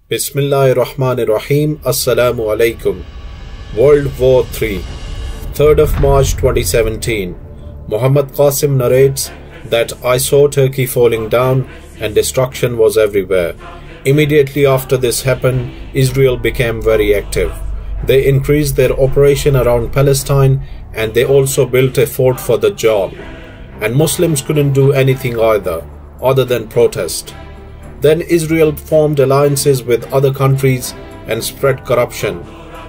Bismillahirrahmanirrahim. Assalamu alaikum. World War III, 3rd of March 2017. Muhammad Qasim narrates that I saw Turkey falling down and destruction was everywhere. Immediately after this happened, Israel became very active. They increased their operation around Palestine and they also built a fort for Dajjal. And Muslims couldn't do anything either, other than protest. Then Israel formed alliances with other countries and spread corruption.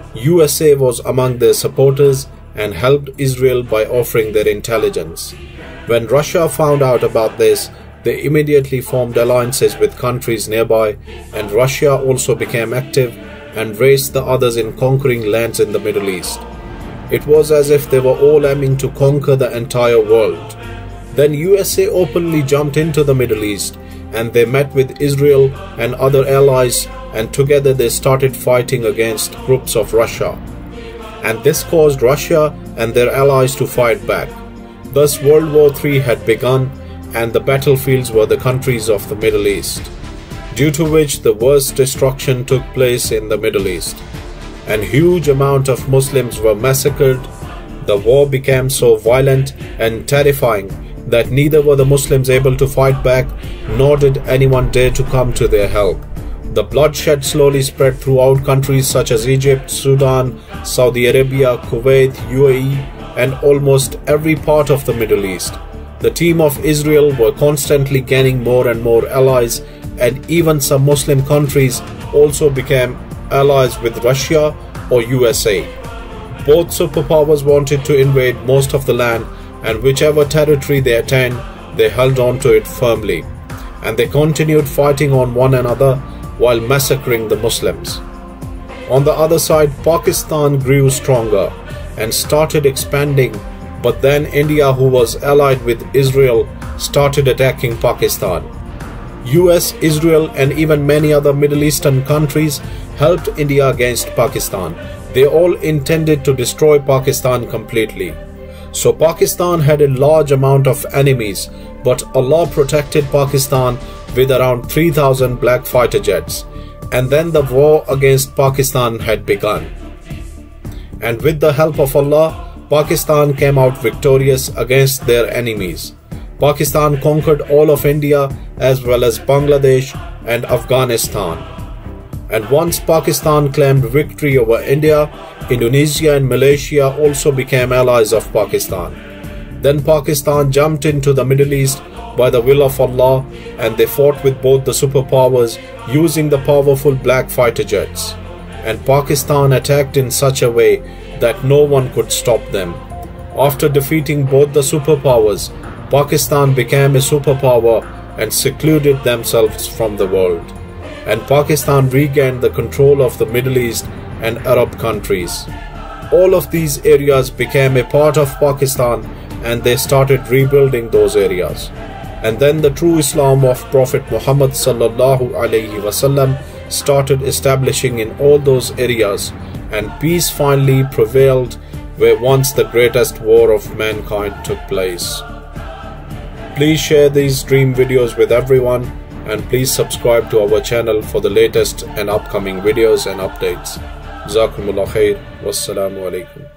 USA was among their supporters and helped Israel by offering their intelligence. When Russia found out about this, they immediately formed alliances with countries nearby, and Russia also became active and raced the others in conquering lands in the Middle East. It was as if they were all aiming to conquer the entire world. Then USA openly jumped into the Middle East and they met with Israel and other allies, and together they started fighting against groups of Russia. And this caused Russia and their allies to fight back. Thus World War III had begun, and the battlefields were the countries of the Middle East, due to which the worst destruction took place in the Middle East. And huge amount of Muslims were massacred. The war became so violent and terrifying that neither were the Muslims able to fight back, nor did anyone dare to come to their help. The bloodshed slowly spread throughout countries such as Egypt, Sudan, Saudi Arabia, Kuwait, UAE, and almost every part of the Middle East. The team of Israel were constantly gaining more and more allies, and even some Muslim countries also became allies with Russia or USA. Both superpowers wanted to invade most of the land, and whichever territory they attained, they held on to it firmly, and they continued fighting on one another while massacring the Muslims. On the other side, Pakistan grew stronger and started expanding, but then India, who was allied with Israel, started attacking Pakistan. US, Israel, and even many other Middle Eastern countries helped India against Pakistan. They all intended to destroy Pakistan completely. So Pakistan had a large amount of enemies, but Allah protected Pakistan with around 3,000 black fighter jets. And then the war against Pakistan had begun. And with the help of Allah, Pakistan came out victorious against their enemies. Pakistan conquered all of India as well as Bangladesh and Afghanistan. And once Pakistan claimed victory over India, Indonesia and Malaysia also became allies of Pakistan. Then Pakistan jumped into the Middle East by the will of Allah, and they fought with both the superpowers using the powerful black fighter jets. And Pakistan attacked in such a way that no one could stop them. After defeating both the superpowers, Pakistan became a superpower and secluded themselves from the world. And Pakistan regained the control of the Middle East and Arab countries. All of these areas became a part of Pakistan, and they started rebuilding those areas. And then the true Islam of Prophet Muhammad ﷺ started establishing in all those areas, and peace finally prevailed where once the greatest war of mankind took place. Please share these dream videos with everyone, and please subscribe to our channel for the latest and upcoming videos and updates. Jazakumullah khair. Wassalamu alaikum.